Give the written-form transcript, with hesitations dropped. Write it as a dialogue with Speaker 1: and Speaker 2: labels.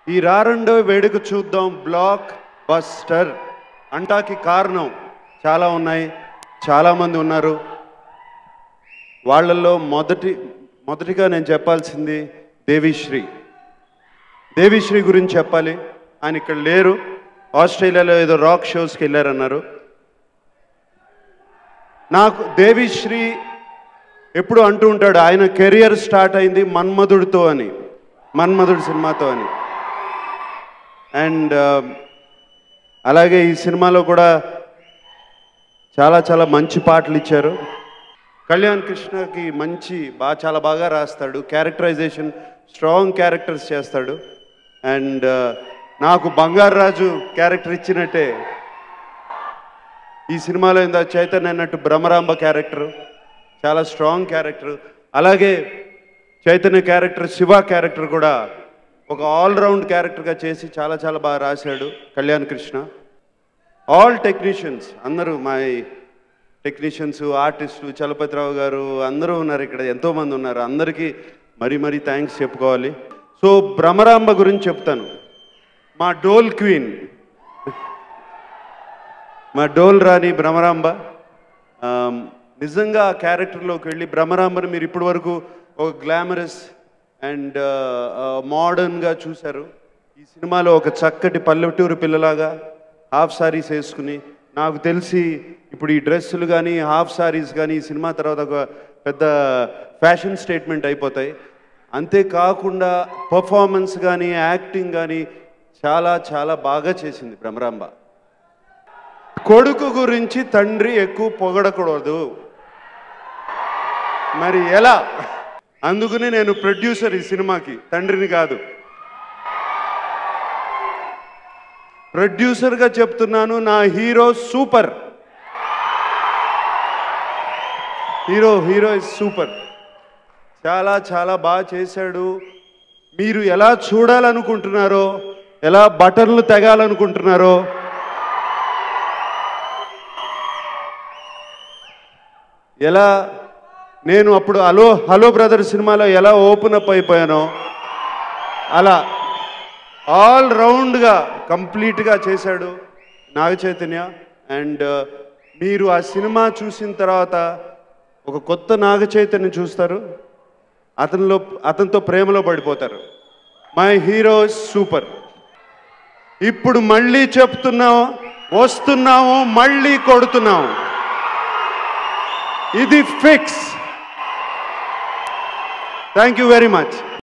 Speaker 1: ఈ రారండో వేడుక చూద్దాం బ్లాక్ బస్టర్ అంటాకి కారణం చాలా ఉన్నాయి, చాలామంది ఉన్నారు. వాళ్ళల్లో మొదటిగా నేను చెప్పాల్సింది దేవిశ్రీ గురించి చెప్పాలి. ఆయన ఇక్కడ లేరు, ఆస్ట్రేలియాలో ఏదో రాక్ షోస్కి వెళ్ళారన్నారు. నాకు దేవిశ్రీ ఎప్పుడు అంటూ ఉంటాడు, ఆయన కెరియర్ స్టార్ట్ అయింది మన్మధుడు సినిమాతో అని. అండ్ అలాగే ఈ సినిమాలో కూడా చాలా చాలా మంచి పాటలు ఇచ్చారు. కళ్యాణ్ కృష్ణకి చాలా బాగా రాస్తాడు, క్యారెక్టరైజేషన్ స్ట్రాంగ్ క్యారెక్టర్స్ చేస్తాడు. అండ్ నాకు బంగారు రాజు క్యారెక్టర్ ఇచ్చినట్టే ఈ సినిమాలో ఇందా చైతన్య అన్నట్టు బ్రహ్మరాంబ క్యారెక్టర్ చాలా స్ట్రాంగ్ క్యారెక్టర్. అలాగే చైతన్య క్యారెక్టర్, శివ క్యారెక్టర్ కూడా ఒక ఆల్రౌండ్ క్యారెక్టర్గా చేసి చాలా చాలా బాగా రాశాడు కళ్యాణ్ కృష్ణ. ఆల్ టెక్నీషియన్స్ అందరూ, మా టెక్నీషియన్స్, ఆర్టిస్టులు, చలపతిరావు గారు అందరూ ఉన్నారు ఇక్కడ, ఎంతోమంది ఉన్నారు. అందరికీ మరీ థ్యాంక్స్ చెప్పుకోవాలి. సో భ్రమరాంబ గురించి చెప్తాను. మా డోల్ క్వీన్, మా డోల్ రాణి భ్రమరాంబ. నిజంగా ఆ క్యారెక్టర్లోకి వెళ్ళి భ్రమరాంబను మీరు ఇప్పటి వరకు ఒక గ్లామరస్ అండ్ మోడర్న్గా చూశారు. ఈ సినిమాలో ఒక చక్కటి పల్లెటూరు పిల్లలాగా హాఫ్ సారీస్ వేసుకుని, నాకు తెలిసి ఇప్పుడు ఈ డ్రెస్సులు కానీ హాఫ్ సారీస్ కానీ ఈ సినిమా తర్వాత ఒక పెద్ద ఫ్యాషన్ స్టేట్మెంట్ అయిపోతాయి. అంతేకాకుండా పర్ఫార్మెన్స్ కానీ యాక్టింగ్ కానీ చాలా చాలా బాగా చేసింది భ్రమరాంబ. కొడుకు గురించి తండ్రి ఎక్కువ పొగడకూడదు, మరి ఎలా? అందుకని నేను ప్రొడ్యూసర్ ఈ సినిమాకి, తండ్రిని కాదు. ప్రొడ్యూసర్గా చెప్తున్నాను, నా hero super, hero is super. చాలా చాలా బాగా చేశాడు. మీరు ఎలా చూడాలనుకుంటున్నారో, ఎలా బటన్లు తెగాలనుకుంటున్నారో, ఎలా నేను అప్పుడు హలో బ్రదర్ సినిమాలో ఎలా ఓపెన్ అప్ అయిపోయానో అలా ఆల్ రౌండ్గా కంప్లీట్గా చేశాడు నాగ చైతన్య. అండ్ మీరు ఆ సినిమా చూసిన తర్వాత ఒక కొత్త నాగ చైతన్యం చూస్తారు, అతనితో ప్రేమలో పడిపోతారు. My hero super. ఇప్పుడు మళ్ళీ వస్తున్నాము, మళ్ళీ కొడుతున్నాము, ఇది fix. Thank you very much.